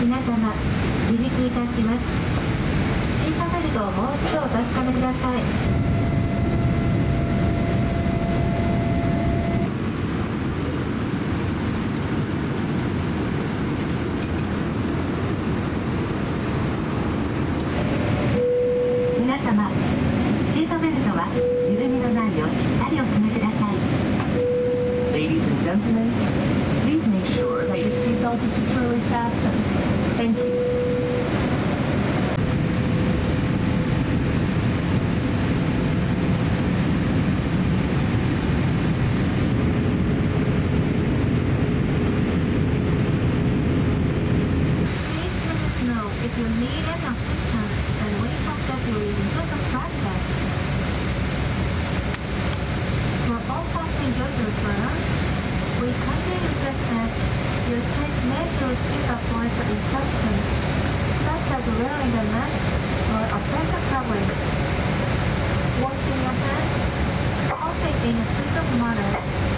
皆様、離陸いたします。シートベルトをもう一度お確かめください。皆様、シートベルトは緩みのないようしっかりお締めください。 Ladies and gentlemen, please make sure that your seatbelt is securely fastened. Thank you. Please let us know if you need an assistance and we hope that you will enjoy the process. For all passengers returned, we kindly request that you take measures to avoid the infection, such as wearing a mask or a pressure covering, washing your hands, coughing in a suitable manner.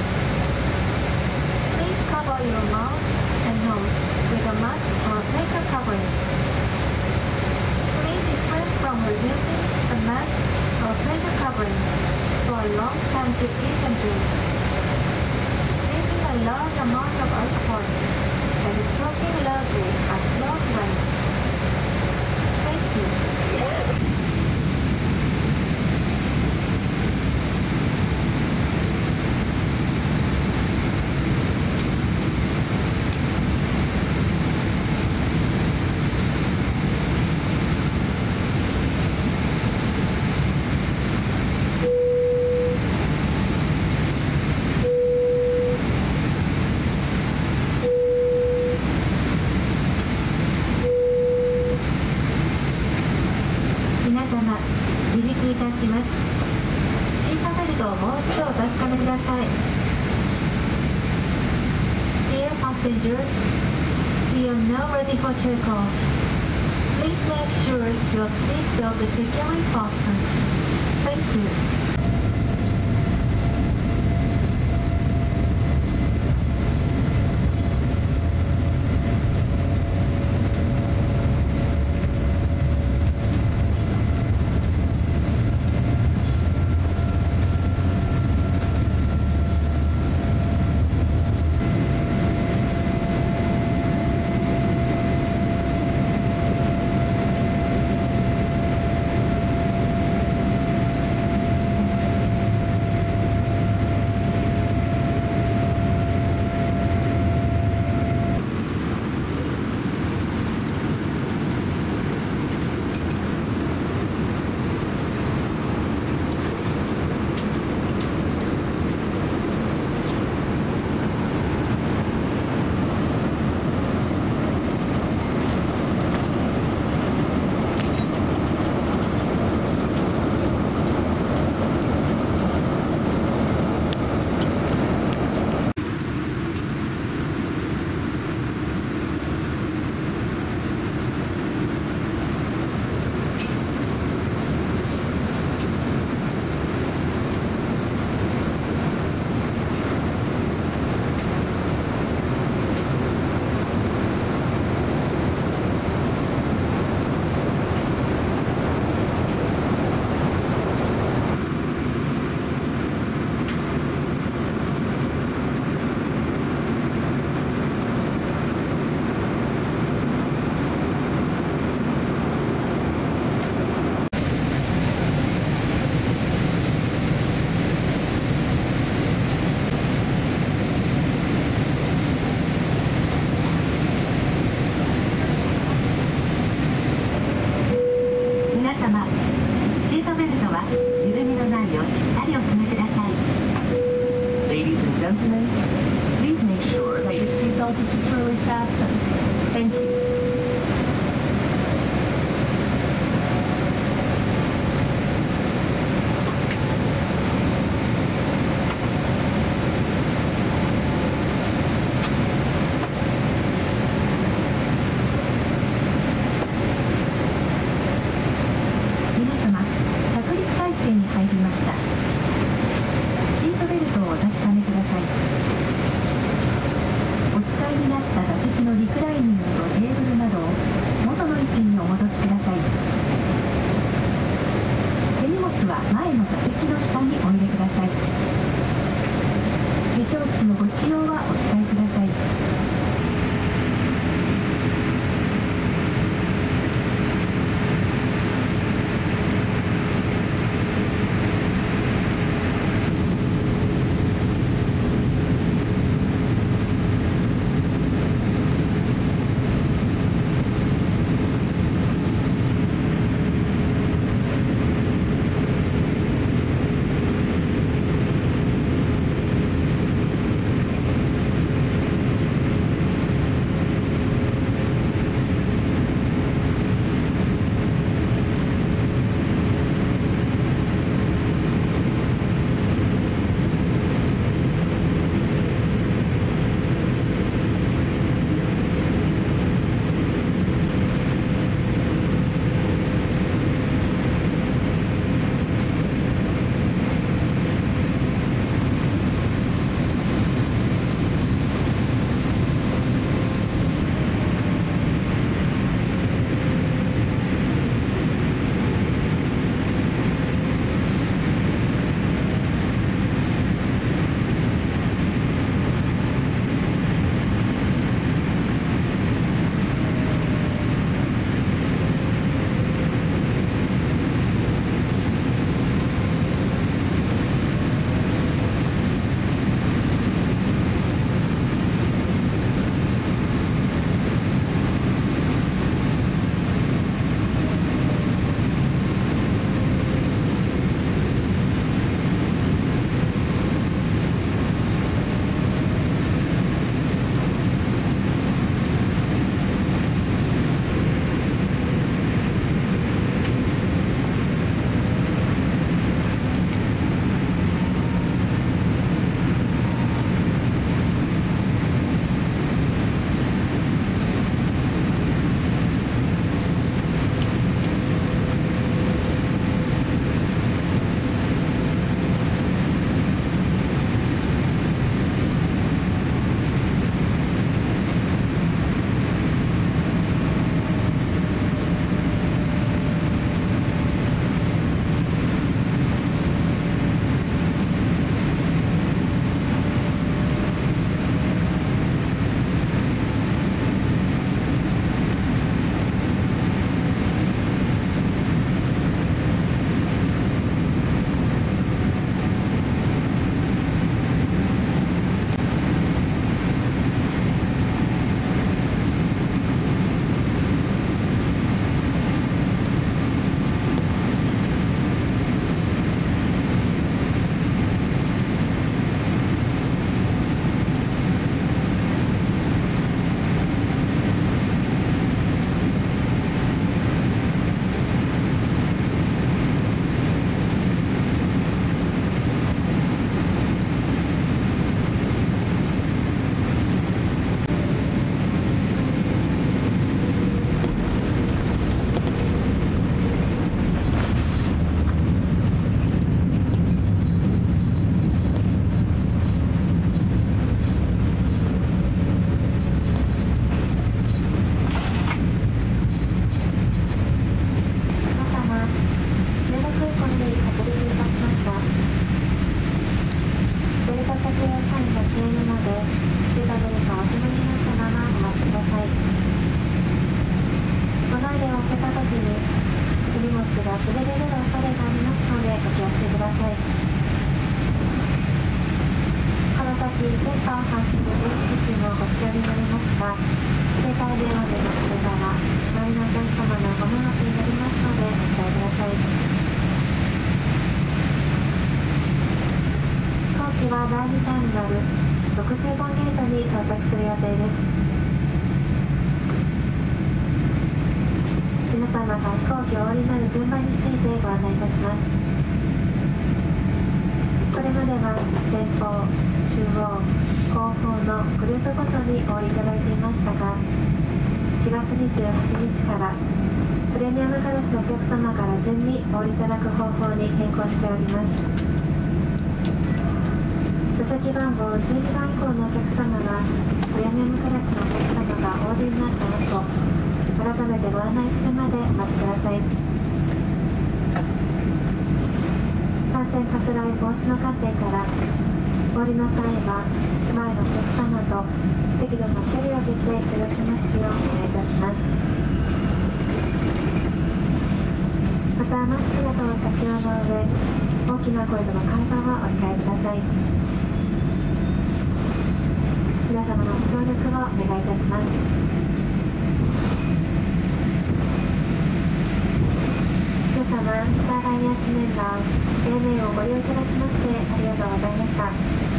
Please cover your mouth and nose with a mask or a pressure covering. Please refrain from removing the mask or pressure covering for a long time to eat and drink. Drinking a large amount of alcohol and smoking loudly at long range. Thank you. 皆様、離陸いたします。シートベルトをもう一度お確かめください。Dear passengers, we are now ready for takeoff. Please make sure your seatbelt is securely fastened. Thank you. 様が飛行機をお降りになる順番についてご案内いたします。これまでは前方、中央、後方のグループごとにお降りいただいていましたが、4月28日からプレミアムクラスのお客様から順にお降りいただく方法に変更しております。座席番号12番以降のお客様はプレミアムクラスのお客様がお降りになった後、改めてご案内するまでお待ちください。感染拡大防止の観点からお降りの際は前のお客様と適度な距離を置いていただきますようお願いいたします。またマスクなどの着用の上、大きな声での会話はお控えください。皆様のご協力をお願いいたします。皆様、スターライナースメンバー ANA をご利用いただきましてありがとうございました。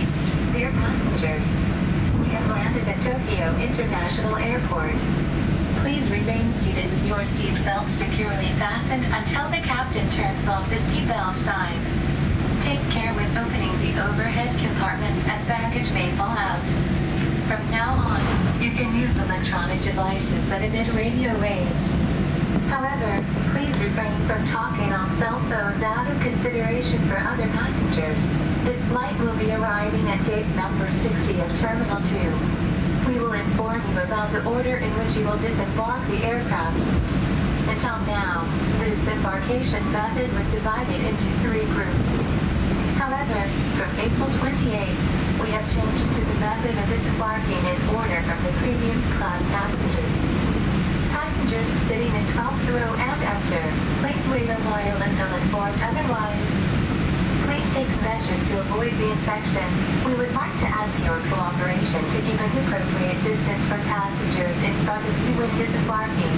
Dear passengers, we have landed at Tokyo International Airport. Please remain seated with your seatbelt securely fastened until the captain turns off the seatbelt sign. Take care with opening the overhead compartments as baggage may fall out. From now on, you can use electronic devices that emit radio waves. However, please refrain from talking on cell phones out of consideration for other passengers. This flight will be arriving at gate number 60 of Terminal 2. We will inform you about the order in which you will disembark the aircraft. Until now, the disembarkation method was divided into 3 groups. However, from April 28th, we have changed to the method of disembarking in order from the premium class passengers. Passengers sitting in 12th row and after, please wait a while until informed otherwise. Please take measures to avoid the infection. We would like to ask your cooperation to keep an appropriate distance from passengers in front of you when disembarking.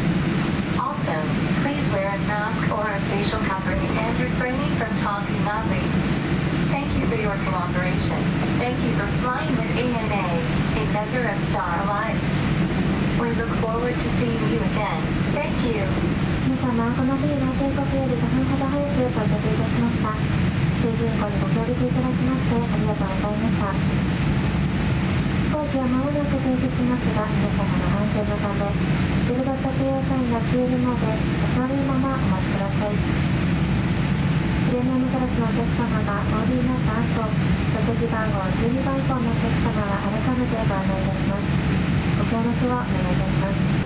Also, please wear a mask or a facial covering and refraining from talking loudly. Thank you for your cooperation. Thank you for flying with ANA, a member of Star Alliance. We look forward to seeing you again. Thank you. 皆様、この日の定刻より5分ほど早く到着いたしました。定時運行にご協力いただきましてありがとうございました。飛行機は間もなく停止しますが、皆様の安全のため、シールド着用サインが消えるまでお座りのままお待ちください。プレミアムクラスのお客様がお降りになった後、座席番号12番以降のお客様は改めてご案内いたします。ご協力をお願いいたします。